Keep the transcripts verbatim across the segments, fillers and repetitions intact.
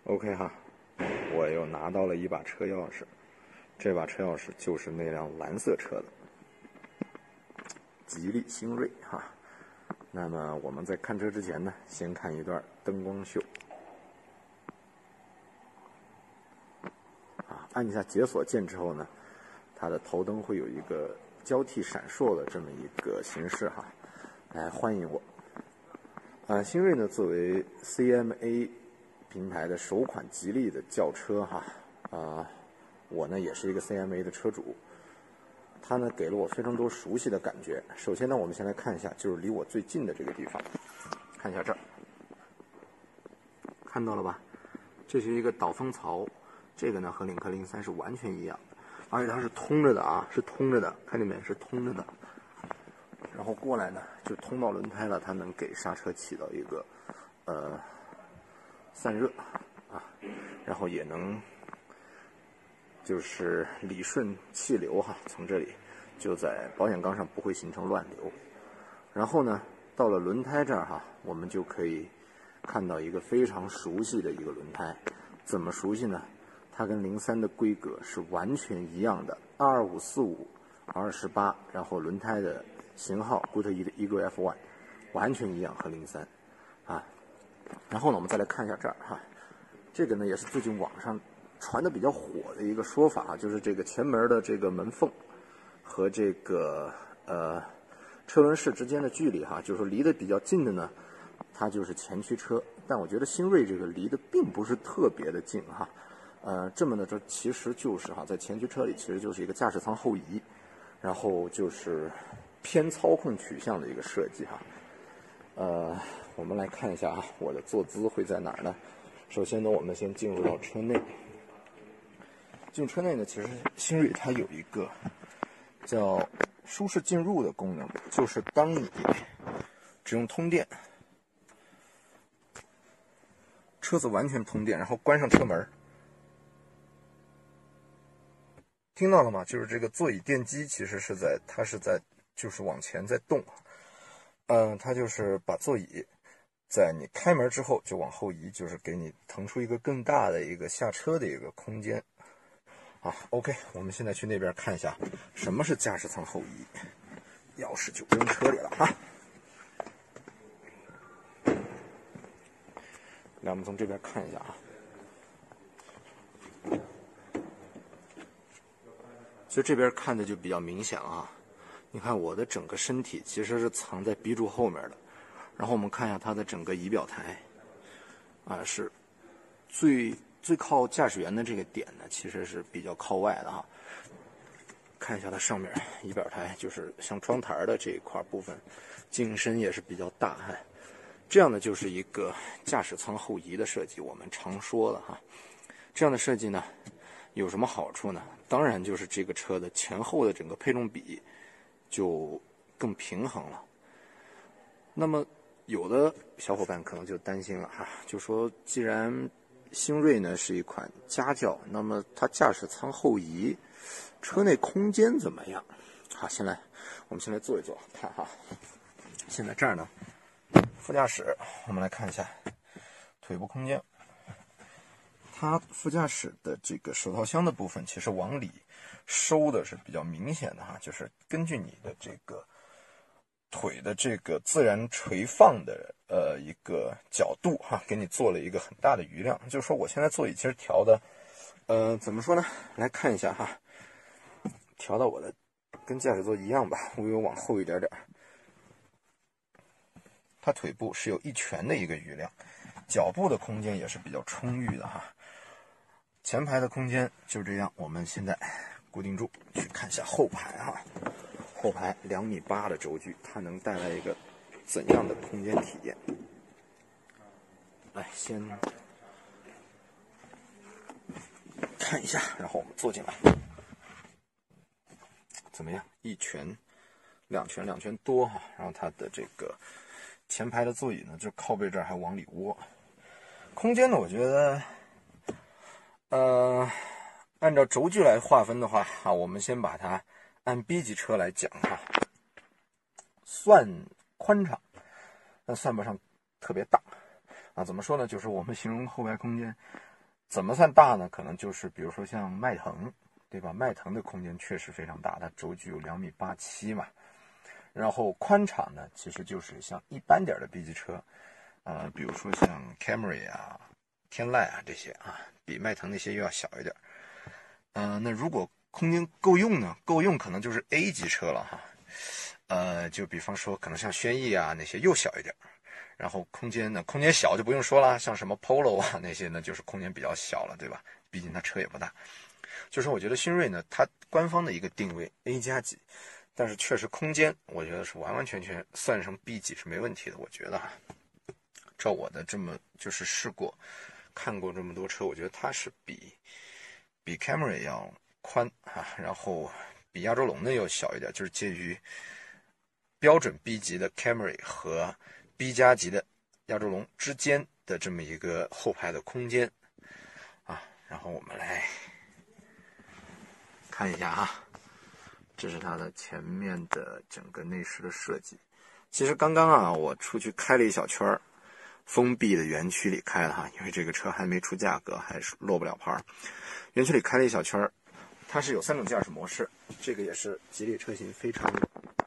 OK 哈，我又拿到了一把车钥匙，这把车钥匙就是那辆蓝色车的吉利星瑞哈。那么我们在看车之前呢，先看一段灯光秀。啊，按一下解锁键之后呢，它的头灯会有一个交替闪烁的这么一个形式哈，来欢迎我。啊，星瑞呢作为 C M A 平台的首款吉利的轿车哈，啊，我呢也是一个 C M A 的车主，它呢给了我非常多熟悉的感觉。首先呢，我们先来看一下，就是离我最近的这个地方，看一下这儿，看到了吧？这是一个导风槽，这个呢和领克零三是完全一样的，而且它是通着的啊，是通着的，看见没？是通着的。然后过来呢，就通到轮胎了，它能给刹车起到一个呃散热啊，然后也能就是理顺气流哈，从这里就在保险杠上不会形成乱流。然后呢，到了轮胎这儿哈，我们就可以看到一个非常熟悉的一个轮胎。怎么熟悉呢？它跟零三的规格是完全一样的，二二五四五 R 十八，然后轮胎的型号 Goodyear F 一 完全一样，和零三啊。然后呢，我们再来看一下这儿哈，这个呢也是最近网上传的比较火的一个说法啊，就是这个前门的这个门缝和这个呃车轮室之间的距离哈，就是说离得比较近的呢，它就是前驱车。但我觉得星瑞这个离得并不是特别的近哈，呃，这么呢，这其实就是哈，在前驱车里其实就是一个驾驶舱后移，然后就是偏操控取向的一个设计哈。呃，我们来看一下啊，我的坐姿会在哪儿呢？首先呢，我们先进入到车内。进入车内呢，其实星瑞它有一个叫舒适进入的功能，就是当你只用通电，车子完全通电，然后关上车门，听到了吗？就是这个座椅电机其实是在，它是在就是往前在动，嗯、呃，它就是把座椅在你开门之后就往后移，就是给你腾出一个更大的一个下车的一个空间。啊 ，OK， 我们现在去那边看一下什么是驾驶舱后移。钥匙就扔车里了哈。来，我们从这边看一下啊。其实这边看的就比较明显了啊。你看我的整个身体其实是藏在 B 柱后面的，然后我们看一下它的整个仪表台，啊，是最最靠驾驶员的这个点呢，其实是比较靠外的哈。看一下它上面仪表台，就是像窗台的这一块部分，景深也是比较大哈。这样的就是一个驾驶舱后移的设计，我们常说的哈。这样的设计呢，有什么好处呢？当然就是这个车的前后的整个配重比就更平衡了。那么有的小伙伴可能就担心了哈，就说既然星瑞呢是一款家轿，那么它驾驶舱后移，车内空间怎么样？好，先来，我们先来坐一坐，看哈。现在这儿呢，副驾驶，我们来看一下腿部空间。它副驾驶的这个手套箱的部分，其实往里收的是比较明显的哈，就是根据你的这个腿的这个自然垂放的呃一个角度哈，给你做了一个很大的余量。就是说我现在座椅其实调的，呃，怎么说呢？来看一下哈，调到我的跟驾驶座一样吧，微微往后一点点。它腿部是有一拳的一个余量，脚部的空间也是比较充裕的哈。前排的空间就这样，我们现在固定住，去看一下后排哈。后排两米八的轴距，它能带来一个怎样的空间体验？来，先看一下，然后我们坐进来，怎么样？一拳、两拳、两拳多哈。然后它的这个前排的座椅呢，就靠背这儿还往里窝。空间呢，我觉得，呃，按照轴距来划分的话啊，我们先把它按 B 级车来讲哈，算宽敞，但算不上特别大啊。怎么说呢？就是我们形容后排空间， 怎么算大呢？可能就是比如说像迈腾，对吧？迈腾的空间确实非常大，它轴距有两米八七嘛。然后宽敞呢，其实就是像一般点的 B 级车，呃，比如说像 Camry 啊、天籁啊这些啊，比迈腾那些又要小一点。呃，那如果空间够用呢？够用可能就是 A 级车了哈。呃，就比方说可能像轩逸啊那些又小一点。然后空间呢，空间小就不用说了，像什么 Polo 啊那些呢，就是空间比较小了，对吧？毕竟它车也不大。就是我觉得新锐呢，它官方的一个定位 A 加级。但是确实空间我觉得是完完全全算成 B 级是没问题的，我觉得哈。照我的这么就是试过看过这么多车，我觉得它是比比 Camry 要宽啊，然后比亚洲龙呢又小一点，就是介于标准 B 级的 Camry 和 B 加级的亚洲龙之间的这么一个后排的空间啊。然后我们来看一下啊，这是它的前面的整个内饰的设计。其实刚刚啊，我出去开了一小圈，封闭的园区里开了哈，因为这个车还没出价格，还是落不了牌。园区里开了一小圈，它是有三种驾驶模式，这个也是吉利车型非常，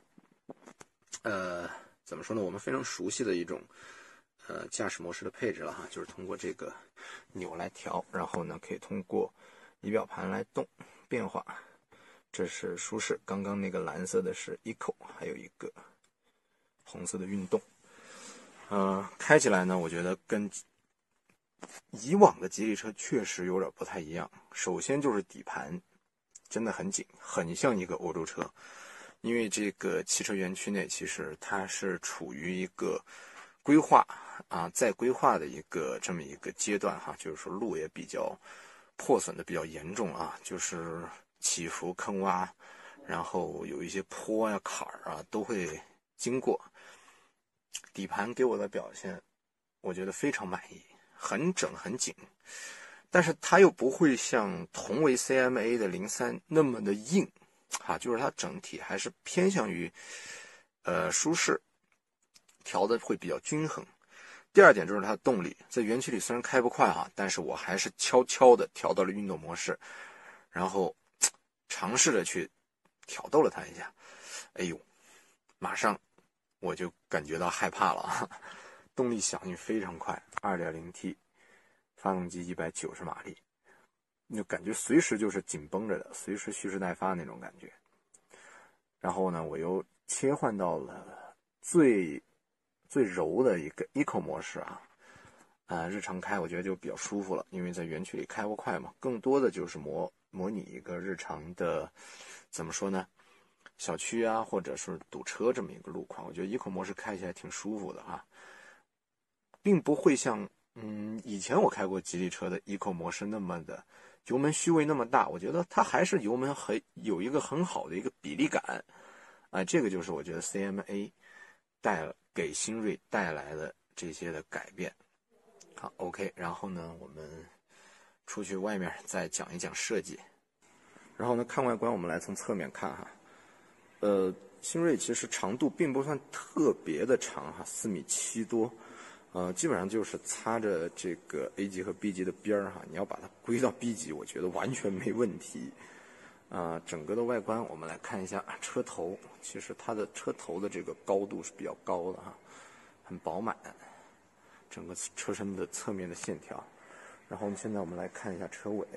呃，怎么说呢？我们非常熟悉的一种，呃，驾驶模式的配置了哈，就是通过这个钮来调，然后呢，可以通过仪表盘来动变化。这是舒适，刚刚那个蓝色的是 Eco， 还有一个红色的运动。呃，开起来呢，我觉得跟以往的吉利车确实有点不太一样。首先就是底盘真的很紧，很像一个欧洲车。因为这个汽车园区内其实它是处于一个规划啊，在规划的一个这么一个阶段哈，就是说路也比较破损的比较严重啊，就是起伏坑洼，然后有一些坡呀、坎儿啊都会经过。底盘给我的表现，我觉得非常满意，很整很紧，但是它又不会像同为 C M A 的零三那么的硬，啊，就是它整体还是偏向于呃舒适，调的会比较均衡。第二点就是它的动力，在园区里虽然开不快哈，但是我还是悄悄的调到了运动模式，然后尝试着去挑逗了它一下，哎呦，马上我就感觉到害怕了，动力响应非常快 ，二点零 T， 发动机一百九十马力，就感觉随时就是紧绷着的，随时蓄势待发那种感觉。然后呢，我又切换到了最最柔的一个 Eco 模式啊，呃，日常开我觉得就比较舒服了，因为在园区里开不快嘛，更多的就是模模拟一个日常的，怎么说呢？小区啊，或者是堵车这么一个路况，我觉得 Eco 模式开起来挺舒服的啊，并不会像嗯以前我开过吉利车的 Eco 模式那么的油门虚位那么大，我觉得它还是油门很有一个很好的一个比例感，啊、呃，这个就是我觉得 C M A 带给新锐带来的这些的改变。好 ，OK， 然后呢，我们出去外面再讲一讲设计。然后呢，看外观，我们来从侧面看哈。呃，新锐其实长度并不算特别的长哈，四米七多，呃，基本上就是擦着这个 A 级和 B 级的边儿哈。你要把它归到 B 级，我觉得完全没问题。啊、呃，整个的外观我们来看一下车头，其实它的车头的这个高度是比较高的哈，很饱满。整个车身的侧面的线条，然后现在我们来看一下车尾，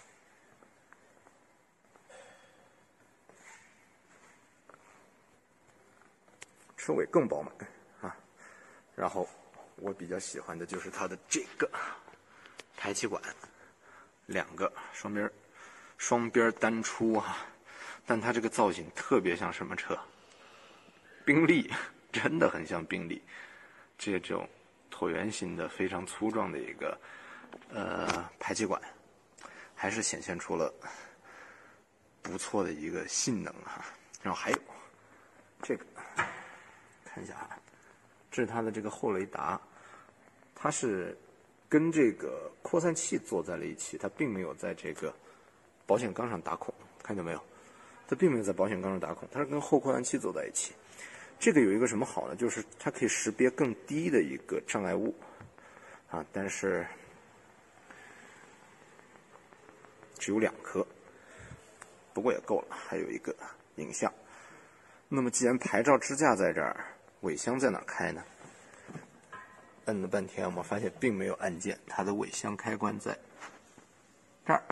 车尾更饱满啊。然后我比较喜欢的就是它的这个排气管，两个双边双边单出啊，但它这个造型特别像什么车？宾利，真的很像宾利，这种椭圆形的非常粗壮的一个呃排气管，还是显现出了不错的一个性能哈。然后还有这个，看一下啊，这是它的这个后雷达，它是跟这个扩散器做在了一起，它并没有在这个保险杠上打孔，看见没有？它并没有在保险杠上打孔，它是跟后扩散器做在一起。这个有一个什么好呢？就是它可以识别更低的一个障碍物啊，但是只有两颗，不过也够了，还有一个影像。那么既然牌照支架在这儿，尾箱在哪开呢？摁了半天，我们发现并没有按键，它的尾箱开关在这儿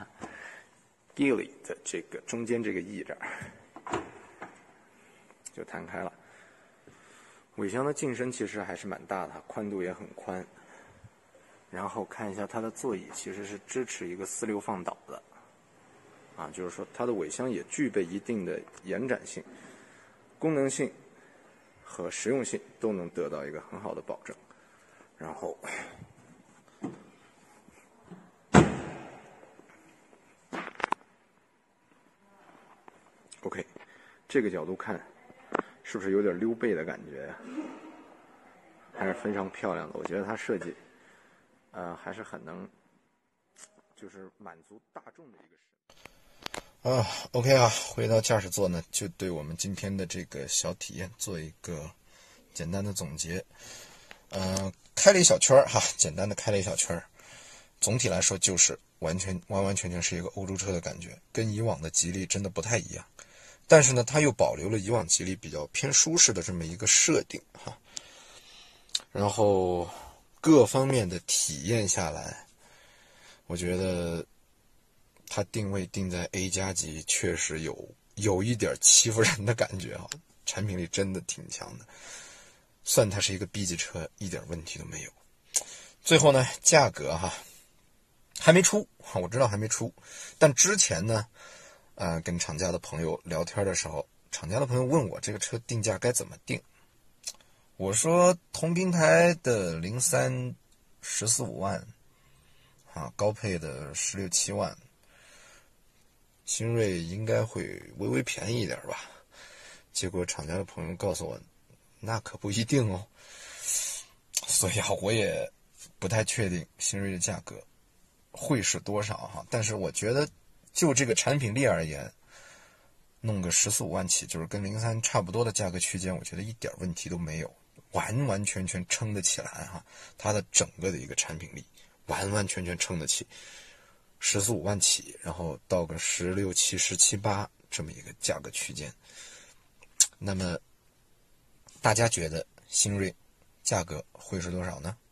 ，Geely 的这个中间这个 E 这儿就弹开了。尾箱的进深其实还是蛮大的，宽度也很宽。然后看一下它的座椅，其实是支持一个四六放倒的，啊，就是说它的尾箱也具备一定的延展性、功能性和实用性都能得到一个很好的保证。然后，OK， 这个角度看，是不是有点溜背的感觉呀？还是非常漂亮的，我觉得它设计。呃，还是很能，就是满足大众的一个审。啊 ，OK 啊，回到驾驶座呢，就对我们今天的这个小体验做一个简单的总结。呃，开了一小圈哈，简单的开了一小圈。总体来说，就是完全完完全全是一个欧洲车的感觉，跟以往的吉利真的不太一样。但是呢，它又保留了以往吉利比较偏舒适的这么一个设定哈。然后。各方面的体验下来，我觉得它定位定在 A 加级，确实有有一点欺负人的感觉啊！产品力真的挺强的，算它是一个 B 级车，一点问题都没有。最后呢，价格哈还没出，我知道还没出，但之前呢，呃，跟厂家的朋友聊天的时候，厂家的朋友问我这个车定价该怎么定。我说同平台的零三十四五万，啊，高配的十六七万，新锐应该会微微便宜一点吧。结果厂家的朋友告诉我，那可不一定哦。所以啊，我也不太确定新锐的价格会是多少哈。但是我觉得，就这个产品力而言，弄个十四五万起，就是跟零三差不多的价格区间，我觉得一点问题都没有。完完全全撑得起来哈，它的整个的一个产品力完完全全撑得起，十四五万起，然后到个十六七、十七八这么一个价格区间。那么大家觉得新锐价格会是多少呢？